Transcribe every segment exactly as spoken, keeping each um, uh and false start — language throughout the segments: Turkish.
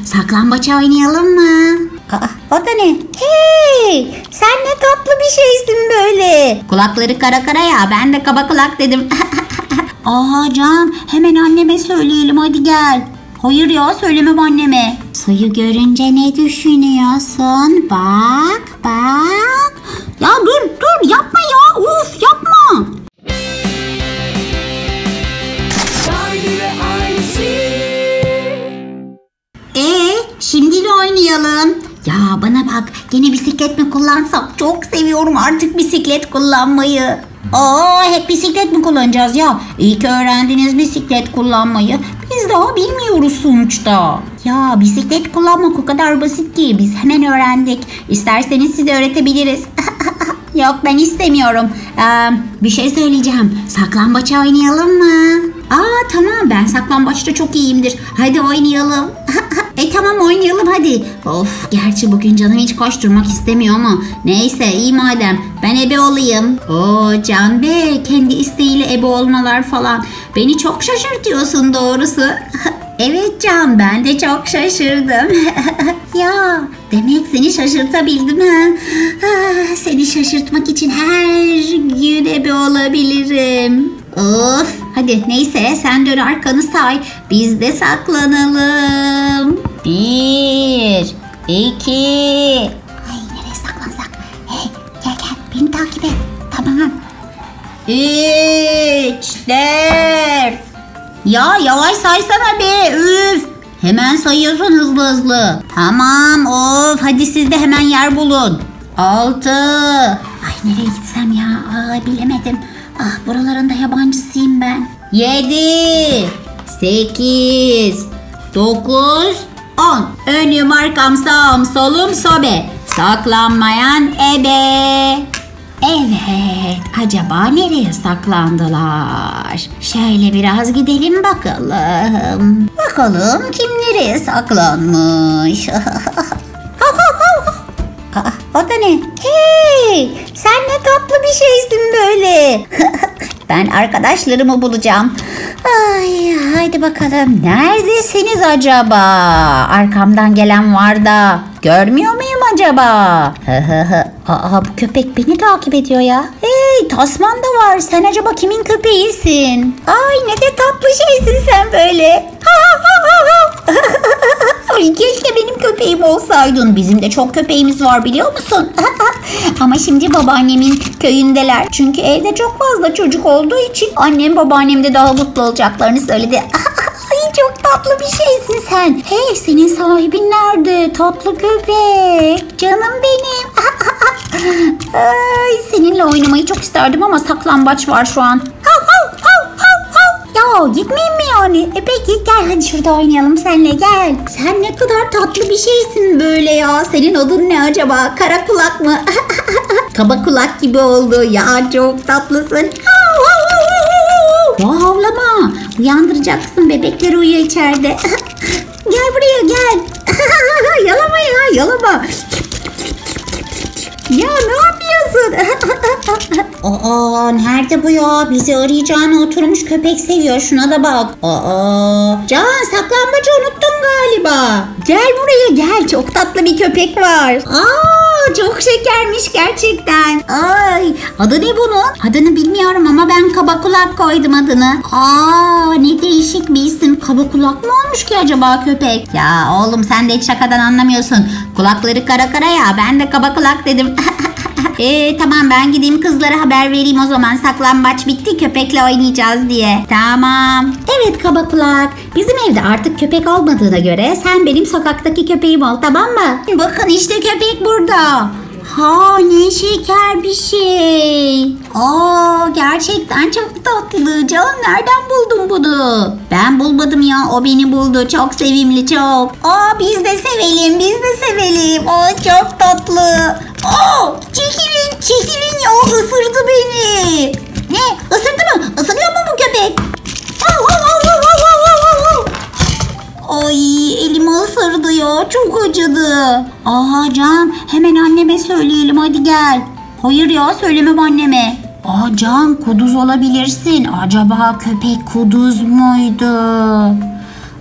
saklambaç oynayalım mı? Aa, o da ne? Hey, sen ne tatlı bir şeysin böyle. Kulakları kara kara ya, ben de kaba kulak dedim. Aa Can, hemen anneme söyleyelim, hadi gel. Hayır ya, söylemem anneme. Suyu görünce ne düşünüyorsun? Bak bak. Ya dur dur, yapma ya, uf yapma. Ee, şimdi ne oynayalım? Ya bana bak, gene bisiklet mi kullansam? Çok seviyorum artık bisiklet kullanmayı. Aa, hep bisiklet mi kullanacağız ya? İyi ki öğrendiniz bisiklet kullanmayı. Biz daha bilmiyoruz sonuçta. Ya bisiklet kullanmak o kadar basit ki biz hemen öğrendik. İsterseniz size öğretebiliriz. Yok, ben istemiyorum. Ee, bir şey söyleyeceğim. Saklambaç oynayalım mı? Aa tamam, ben saklambaçta çok iyiyimdir. Hadi oynayalım. E tamam, oynayalım hadi. Of, gerçi bugün canım hiç koşturmak istemiyor ama neyse, iyi madem. Ben ebe olayım. Oo Can Bey, kendi isteğiyle ebe olmalar falan. Beni çok şaşırtıyorsun doğrusu. Evet Can, ben de çok şaşırdım. Ya demek seni şaşırtabildim ha. Ah, seni şaşırtmak için her gün ebe olabilirim. Of, hadi neyse, sen dön arkanı say, biz de saklanalım. Bir, iki. Ay, nereye saklansak? Hey, gel gel, beni takip et. Tamam. Üç, dört. Ya yavaş saysana be, üf. Hemen sayıyorsun hızlı hızlı. Tamam, of, hadi siz de hemen yer bulun. Altı. Ay, nereye gitsem ya? Aa, bilemedim. Ah, buralarında yabancısıyım ben. Yedi. Sekiz. Dokuz. On. Önüm arkam sağım solum sobe. Saklanmayan ebe. Evet, acaba nereye saklandılar? Şöyle biraz gidelim bakalım. Bakalım kim nereye saklanmış. Aa, o da ne? Hey, sen ne tatlı bir şeysin böyle. Ben arkadaşlarımı bulacağım. Ay, haydi bakalım. Neredesiniz acaba? Arkamdan gelen var da. Görmüyor muyum acaba? Aa, bu köpek beni takip ediyor ya. Hey, tasman da var. Sen acaba kimin köpeğisin? Ay, ne de tatlı şeysin sen böyle. Ay, keşke benim köpeğim olsaydın. Bizim de çok köpeğimiz var, biliyor musun? Ama şimdi babaannemin köyündeler. Çünkü evde çok fazla çocuk olduğu için annem babaannem de daha mutlu olacaklarını söyledi. Ay, çok tatlı bir şeysin sen. Hey, senin sahibin nerede? Tatlı köpek. Canım benim. Ay, seninle oynamayı çok isterdim ama saklambaç var şu an. Ya gitmeyeyim mi yani? E peki gel, hadi şurada oynayalım seninle, gel. Sen ne kadar tatlı bir şeysin böyle ya. Senin adın ne acaba? Kara kulak mı? Kaba kulak gibi oldu. Ya çok tatlısın. Ya havlama. Uyandıracaksın, bebekler uyuyor içeride. Gel buraya gel. Yalama ya, yalama. Ya ne yapıyorsun? Aa, nerede bu ya? Bizi arayacağını oturmuş köpek seviyor. Şuna da bak. Aa, Can, saklanmacı unuttun galiba. Gel buraya gel. Çok tatlı bir köpek var. Aa, çok şekermiş gerçekten. Ay, adı ne bunun? Adını bilmiyorum ama ben kaba kulak koydum adını. Aa, ne değişik bir isim. Kaba kulak mı olmuş ki acaba köpek? Ya oğlum, sen de hiç şakadan anlamıyorsun. Kulakları kara kara ya, ben de kaba kulak dedim. Ee, tamam, ben gideyim kızlara haber vereyim o zaman, saklambaç bitti, köpekle oynayacağız diye. Tamam. Evet kaba kulak, bizim evde artık köpek olmadığına göre sen benim sokaktaki köpeğim ol, tamam mı? Bakın işte köpek burada. Ha, ne şeker bir şey. Aa, gerçekten çok tatlı. Can, nereden buldun bunu? Ben bulmadım ya, o beni buldu. Çok sevimli, çok. Aa, biz de sevelim, biz de sevelim. Aa, çok tatlı. Aa, çekilin, çekilin ya, ısırdı beni. Ne? Isırdı mı? Isırıyor mu bu köpek? Au, au, au, au, au, au, au. Ay, elimi ısırdı ya, çok acıdı. Aa Can, hemen anneme söyleyelim, hadi gel. Hayır ya, söylemem anneme. Aa Can, kuduz olabilirsin. Acaba köpek kuduz muydu?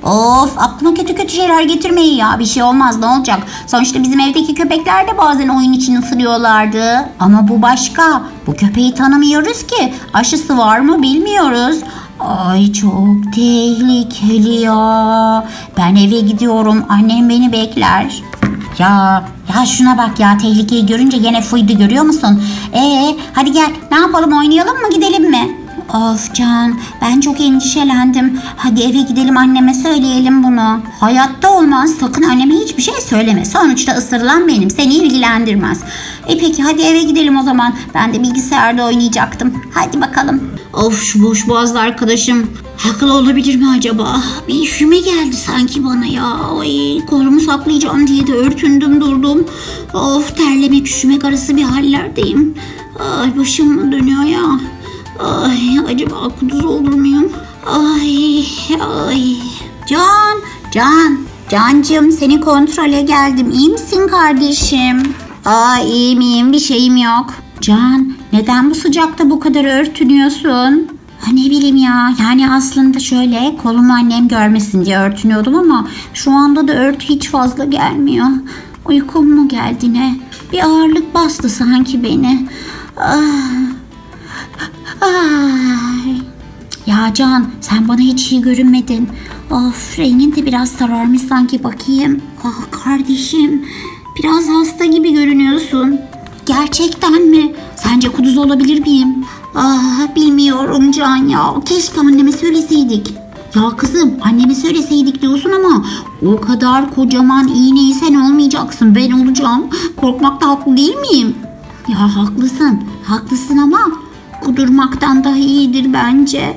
Of, aklıma kötü kötü şeyler getirmeyin ya. Bir şey olmaz, ne olacak? Sonuçta bizim evdeki köpekler de bazen oyun için ısırıyorlardı. Ama bu başka. Bu köpeği tanımıyoruz ki. Aşısı var mı bilmiyoruz. Ay çok tehlikeli ya. Ben eve gidiyorum. Annem beni bekler. Ya ya şuna bak ya, tehlikeyi görünce yine fıydı, görüyor musun? Ee hadi gel, ne yapalım, oynayalım mı, gidelim mi? Of Can, ben çok endişelendim. Hadi eve gidelim, anneme söyleyelim bunu. Hayatta olmaz, sakın anneme hiçbir şey söyleme. Sonuçta ısırılan benim, seni ilgilendirmez. E peki hadi eve gidelim o zaman. Ben de bilgisayarda oynayacaktım. Hadi bakalım. Of, şu boş boğazlı arkadaşım haklı olabilir mi acaba? Bir üşüme geldi sanki bana ya. Ay, kolumu saklayacağım diye de örtündüm durdum. Of, terlemek üşümek arası bir hallerdeyim. Ay, başım dönüyor ya. Ay, acaba kuduz olur muyum? Ay ay. Can, Can, Cancığım, seni kontrole geldim. İyi misin kardeşim? Aa, iyiyim iyiyim, bir şeyim yok. Can, neden bu sıcakta bu kadar örtünüyorsun? Ha, ne bileyim ya, yani aslında şöyle kolumu annem görmesin diye örtünüyordum ama şu anda da örtü hiç fazla gelmiyor. Uykum mu geldi ne? Bir ağırlık bastı sanki beni. Ah. Ay. Ya Can, sen bana hiç iyi görünmedin. Of, rengin de biraz sararmış sanki, bakayım. Ah kardeşim, biraz hasta gibi görünüyorsun. Gerçekten mi? Sence kuduz olabilir miyim? Ah, bilmiyorum Can ya. Keşke anneme söyleseydik. Ya kızım, anneme söyleseydik diyorsun ama o kadar kocaman iğneyi sen olmayacaksın, ben olacağım. Korkmakta haklı değil miyim? Ya haklısın, haklısın ama kudurmaktan daha iyidir bence.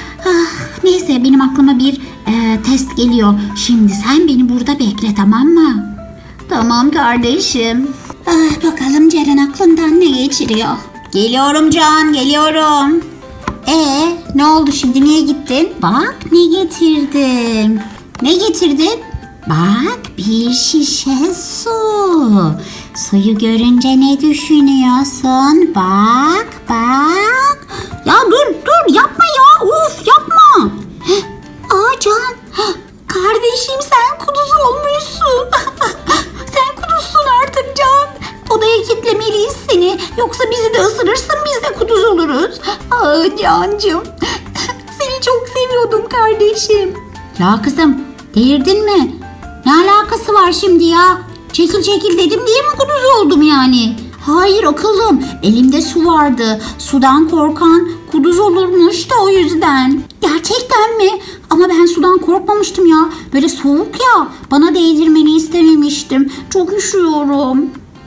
Ah, neyse, benim aklıma bir e, test geliyor. Şimdi sen beni burada bekle, tamam mı? Tamam kardeşim. Ah, bakalım Ceren aklından ne geçiriyor? Geliyorum Can, geliyorum. Ee, ne oldu şimdi, niye gittin? Bak ne getirdim. Ne getirdin? Bak, bir şişe su. Suyu görünce ne düşünüyorsun? Bak, bak. Ya dur, dur, yapma ya. Uf, yapma. Heh. Aa Can, kardeşim sen kuduz olmuşsun. Sen kuduzsun artık Can. Odaya kilitlemeliyiz seni. Yoksa bizi de ısırırsın, biz de kuduz oluruz. Aa Cancığım, seni çok seviyordum kardeşim. Ya kızım, delirdin mi? Ne alakası var şimdi ya? Çekil çekil dedim diye mi kuduz oldum yani? Hayır akıllım, elimde su vardı. Sudan korkan kuduz olurmuş da o yüzden. Gerçekten mi? Ama ben sudan korkmamıştım ya. Böyle soğuk ya, bana değdirmeni istememiştim. Çok üşüyorum.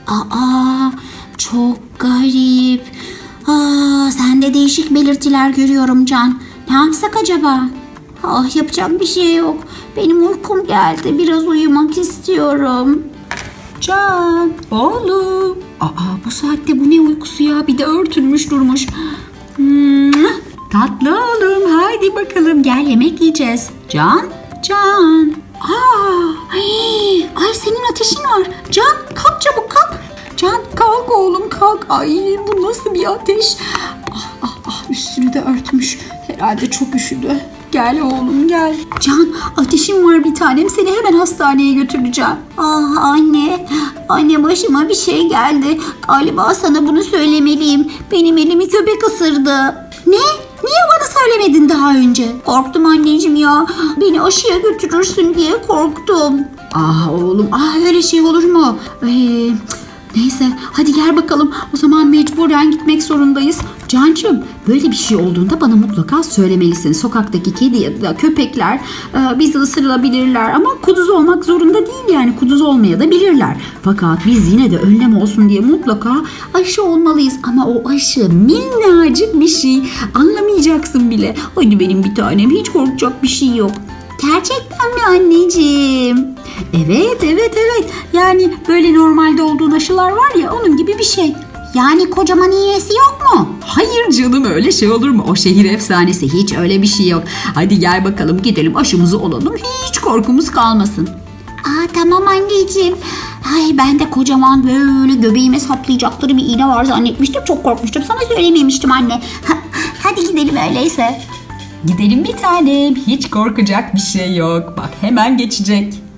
Aa, çok garip. Aa, sende değişik belirtiler görüyorum Can. Ne yapsak acaba? Ah, yapacak bir şey yok. Benim uykum geldi. Biraz uyumak istiyorum. Can, oğlum. Aa, bu saatte bu ne uykusu ya? Bir de örtülmüş durmuş. Hmm, tatlı oğlum, haydi bakalım gel, yemek yiyeceğiz. Can, Can. Aa, ay, ay senin ateşin var. Can, kalk çabuk kalk. Can, kalk oğlum kalk. Ay, bu nasıl bir ateş? Ah, ah, ah, üstünü de örtmüş. Herhalde çok üşüdü. Gel oğlum gel. Can, ateşim var bir tanem, seni hemen hastaneye götüreceğim. Ah anne, anne başıma bir şey geldi. Galiba sana bunu söylemeliyim. Benim elimi köpek ısırdı. Ne? Niye bana söylemedin daha önce? Korktum anneciğim ya. Beni aşıya götürürsün diye korktum. Ah oğlum, ah öyle şey olur mu? Ee, neyse hadi gel bakalım. O zaman mecburen gitmek zorundayız. Cancığım, böyle bir şey olduğunda bana mutlaka söylemelisin. Sokaktaki kedi ya da köpekler e, bizi ısırılabilirler ama kuduz olmak zorunda değil, yani kuduz olmaya da bilirler. Fakat biz yine de önlem olsun diye mutlaka aşı olmalıyız. Ama o aşı minnacık bir şey, anlamayacaksın bile. Hadi benim bir tanem, hiç korkacak bir şey yok. Gerçekten mi anneciğim? Evet evet evet, yani böyle normalde olduğun aşılar var ya, onun gibi bir şey. Yani kocaman iğnesi yok mu? Hayır canım, öyle şey olur mu? O şehir efsanesi, hiç öyle bir şey yok. Hadi gel bakalım gidelim, aşımızı olalım, hiç korkumuz kalmasın. Aa tamam anneciğim. Ay, ben de kocaman böyle göbeğime saplayacakları bir iğne var zannetmiştim. Çok korkmuştum, sana söylememiştim anne. Hadi gidelim öyleyse. Gidelim bir tanem. Hiç korkacak bir şey yok. Bak hemen geçecek.